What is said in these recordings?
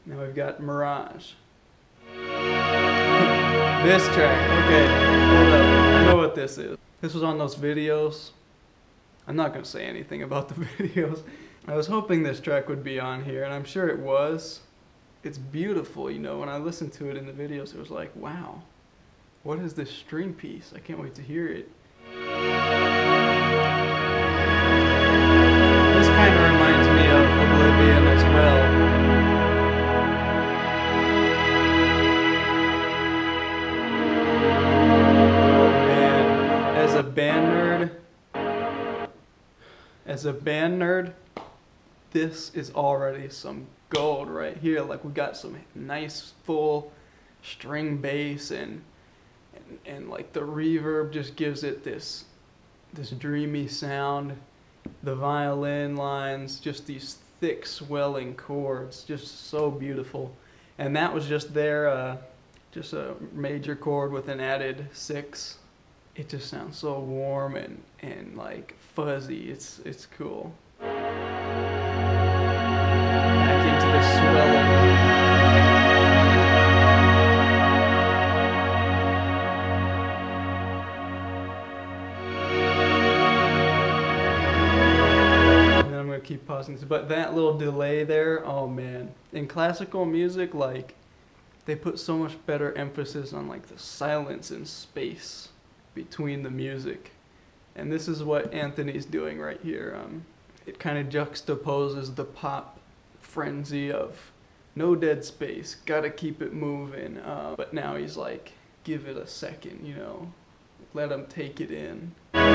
Now we've got Mirage. This track, okay, hold up, I know what this is. This was on those videos. I'm not going to say anything about the videos. I was hoping this track would be on here, and I'm sure it was. It's beautiful, you know, when I listened to it in the videos, it was like, wow, what is this string piece? I can't wait to hear it. This kind of reminds me of Oblivion as well. As a band nerd, this is already some gold right here. Like, we got some nice full string bass and like the reverb just gives it this dreamy sound. The violin lines, just these thick swelling chords, just so beautiful. And that was just there, just a major chord with an added 6. It just sounds so warm and like fuzzy. It's cool. Back into the swelling. And then I'm gonna keep pausing. But that little delay there, oh man. In classical music, like, they put so much better emphasis on like the silence and space between the music, and this is what Anthony's doing right here. It kind of juxtaposes the pop frenzy of no dead space, gotta keep it moving, but now he's like, give it a second, you know, let him take it in.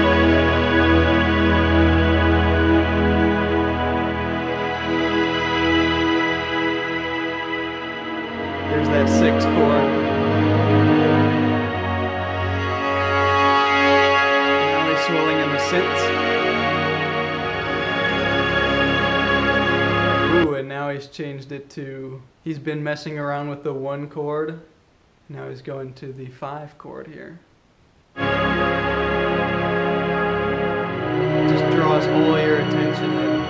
There's that 6 chord. Swelling in the synths. Ooh, and now he's changed it to, he's been messing around with the 1 chord. Now he's going to the 5 chord here. Just draws all your attention in.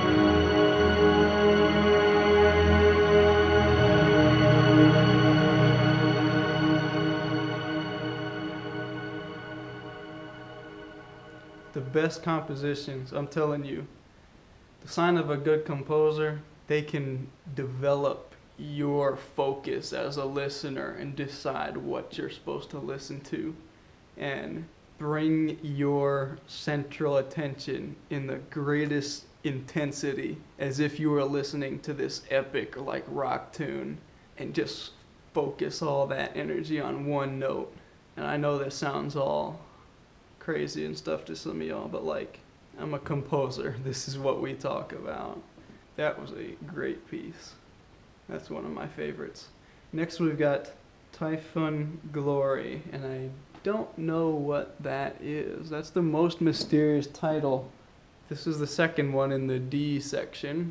The best compositions, I'm telling you, the sign of a good composer, they can develop your focus as a listener and decide what you're supposed to listen to and bring your central attention in the greatest intensity as if you were listening to this epic like rock tune and just focus all that energy on one note. And I know this sounds all crazy and stuff to some of y'all, but like, I'm a composer. This is what we talk about. That was a great piece. That's one of my favorites. Next we've got Typhoon Glory, and I don't know what that is. That's the most mysterious title. This is the second one in the D section.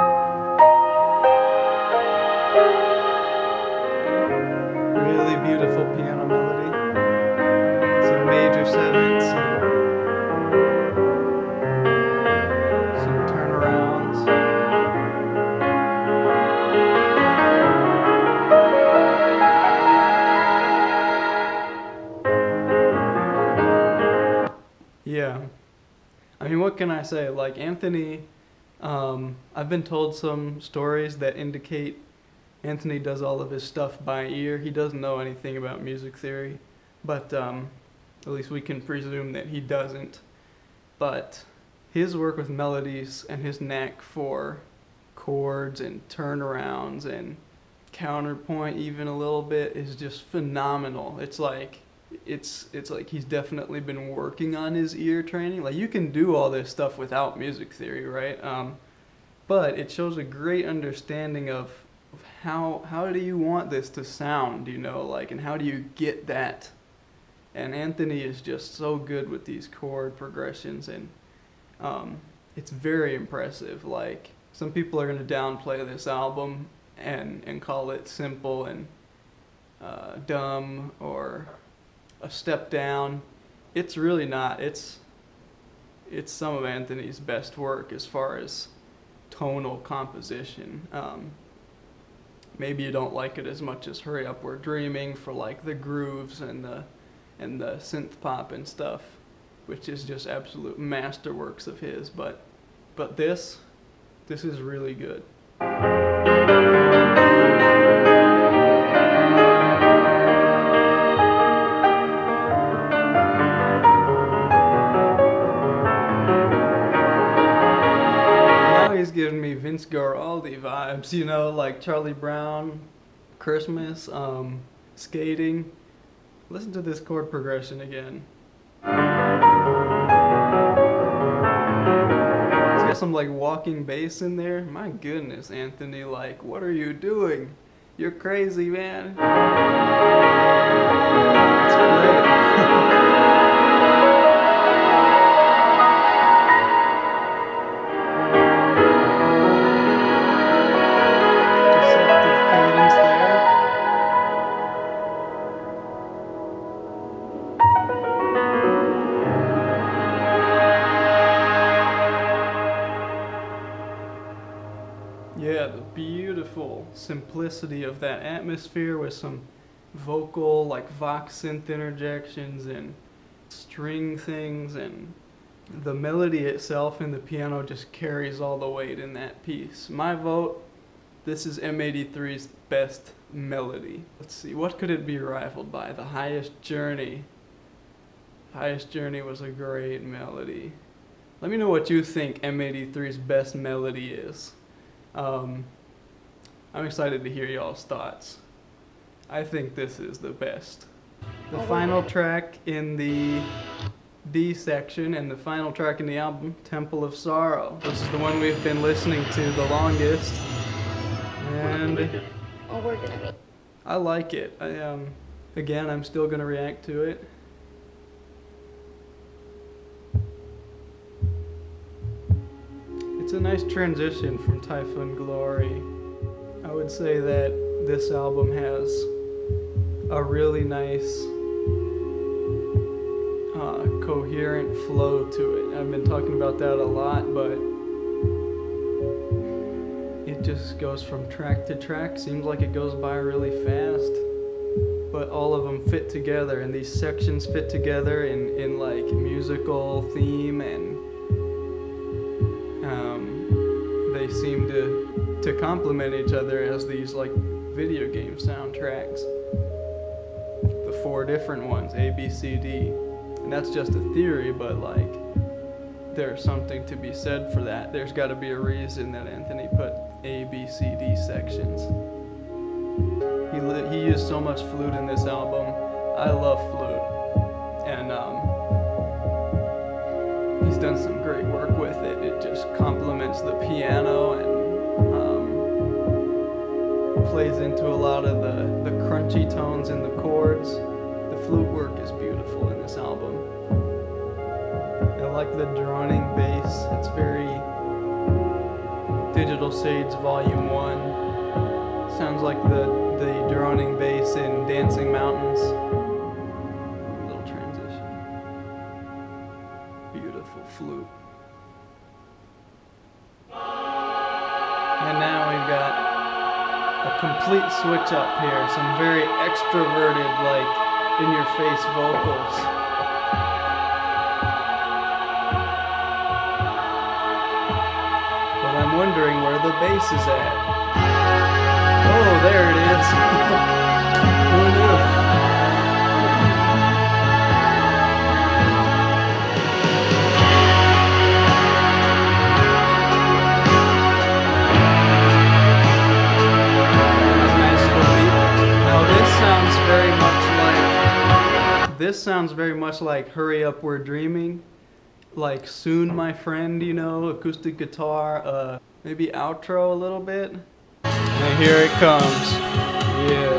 Really beautiful piano melody. Some major 7s, some turnarounds. Yeah, I mean, what can I say? Like, Anthony, I've been told some stories that indicate Anthony does all of his stuff by ear. He doesn't know anything about music theory, but at least we can presume that he doesn't. But his work with melodies and his knack for chords and turnarounds and counterpoint even a little bit is just phenomenal. It's like he's definitely been working on his ear training. Like, you can do all this stuff without music theory, right? But it shows a great understanding of how do you want this to sound, you know, like, and how do you get that? And Anthony is just so good with these chord progressions, and it's very impressive. Like, some people are going to downplay this album and call it simple and dumb or a step down. It's really not. It's some of Anthony's best work as far as tonal composition. maybe you don't like it as much as Hurry Up We're Dreaming for like the grooves and the synth pop and stuff, which is just absolute masterworks of his. But this is really good. He's giving me Vince Guaraldi vibes, you know, like Charlie Brown, Christmas, Skating. Listen to this chord progression again. It's got some like walking bass in there. My goodness, Anthony, like, what are you doing? You're crazy, man. It's great. Yeah, the beautiful simplicity of that atmosphere with some vocal, like Vox synth interjections and string things, and the melody itself in the piano just carries all the weight in that piece. My vote, this is M83's best melody. Let's see, what could it be rivaled by? The Highest Journey. Highest Journey was a great melody. Let me know what you think M83's best melody is. I'm excited to hear y'all's thoughts. I think this is the best. The final track in the D section and the final track in the album, Temple of Sorrow. This is the one we've been listening to the longest. And I like it. Again, I'm still gonna react to it. It's a nice transition from Typhoon Glory. I would say that this album has a really nice coherent flow to it. I've been talking about that a lot, but it just goes from track to track. Seems like it goes by really fast, but all of them fit together, and these sections fit together in like musical theme, and they seem to complement each other as these like video game soundtracks. The 4 different ones, A, B, C, D. And that's just a theory, but like there's something to be said for that. There's got to be a reason that Anthony put A, B, C, D sections. He used so much flute in this album. I love flute, and he's done some great work with it. It just complements the piano and plays into a lot of the crunchy tones in the chords. The flute work is beautiful in this album. I like the droning bass. It's very Digital Sage Volume 1. Sounds like the droning bass in Dancing Mountains. Little transition. Beautiful flute. And now we've got a complete switch up here. Some very extroverted, like, in-your-face vocals. But I'm wondering where the bass is at. Oh, there it is. Who knew? This sounds very much like Hurry Up We're Dreaming, like Soon My Friend, you know, acoustic guitar, maybe outro a little bit. And here it comes. Yeah.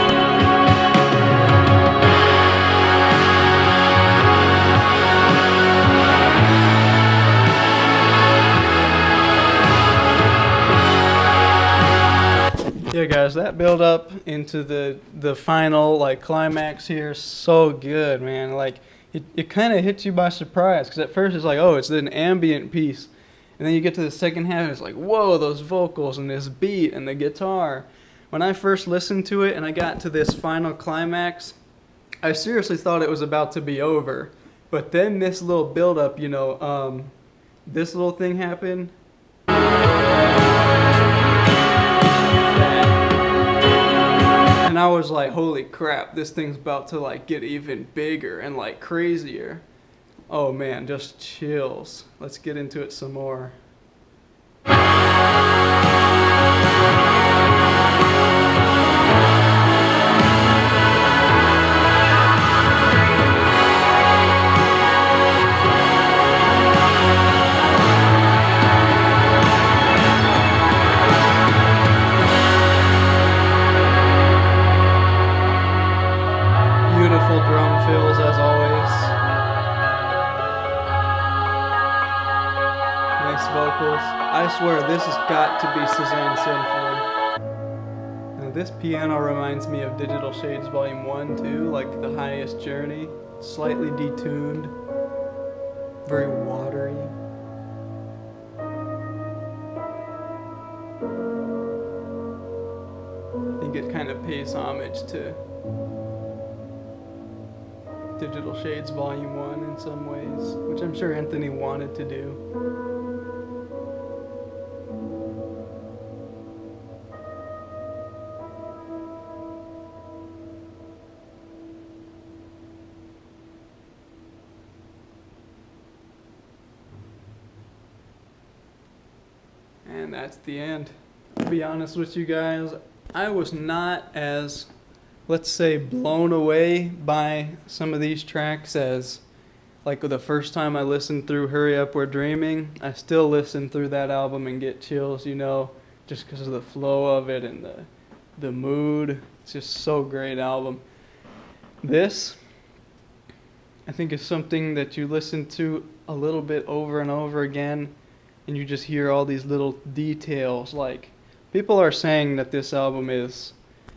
Yeah, guys, that build up into the final like climax here, so good, man. Like it kind of hits you by surprise, because at first it's like, oh, it's an ambient piece, and then you get to the second half and it's like, whoa, those vocals and this beat and the guitar. When I first listened to it and I got to this final climax, I seriously thought it was about to be over. But then this little build-up, you know, this little thing happened. And I was like, holy crap, this thing's about to like get even bigger and like crazier. Oh man, just chills. Let's get into it some more. Beautiful drum fills as always. Nice vocals. I swear this has got to be Suzanne Sinford. Now this piano reminds me of Digital Shades Volume 1 too, like The Highest Journey. Slightly detuned. Very watery. I think it kind of pays homage to Digital Shades Volume 1 in some ways, which I'm sure Anthony wanted to do. And that's the end. To be honest with you guys, I was not as, let's say, blown away by some of these tracks as like the first time I listened through Hurry Up We're Dreaming. I still listen through that album and get chills, you know, just because of the flow of it and the mood. It's just so great album. This, I think, is something that you listen to a little bit over and over again and you just hear all these little details. Like, people are saying that this album is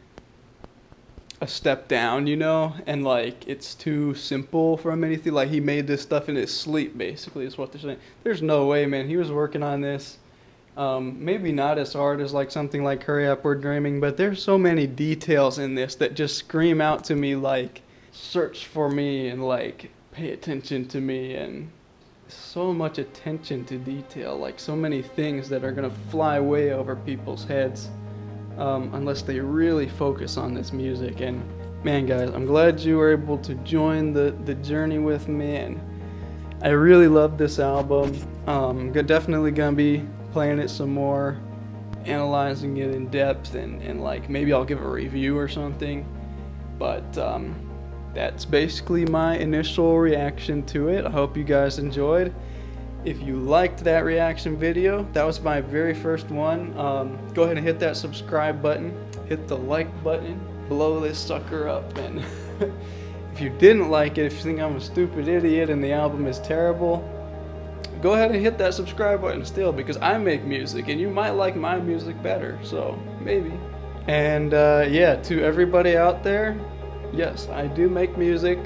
a step down, you know, and like it's too simple from anything. Like he made this stuff in his sleep, basically, is what they're saying. There's no way, man. He was working on this, maybe not as hard as like something like Hurry Up We're Dreaming, but there's so many details in this that just scream out to me like, search for me and like pay attention to me, and so much attention to detail, like so many things that are gonna fly way over people's heads. Unless they really focus on this music. And man, guys, I'm glad you were able to join the journey with me, and I really love this album. Definitely gonna be playing it some more, analyzing it in depth, and like maybe I'll give a review or something. But that's basically my initial reaction to it. I hope you guys enjoyed. If you liked that reaction video, that was my very first one, go ahead and hit that subscribe button, hit the like button, blow this sucker up, and if you didn't like it, if you think I'm a stupid idiot and the album is terrible, go ahead and hit that subscribe button still, because I make music and you might like my music better, so maybe. And yeah, to everybody out there, yes, I do make music.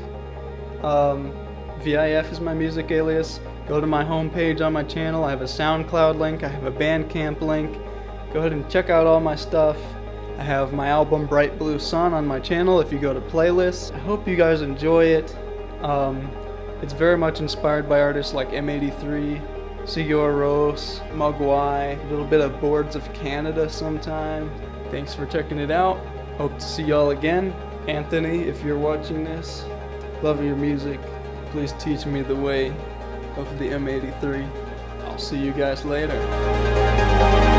V.I.F is my music alias. Go to my homepage on my channel. I have a SoundCloud link. I have a Bandcamp link. Go ahead and check out all my stuff. I have my album Bright Blue Sun on my channel if you go to playlists. I hope you guys enjoy it. It's very much inspired by artists like M83, Sigur Rós, Mogwai, a little bit of Boards of Canada sometime. Thanks for checking it out. Hope to see y'all again. Anthony, if you're watching this, love your music. Please teach me the way of the M83. I'll see you guys later.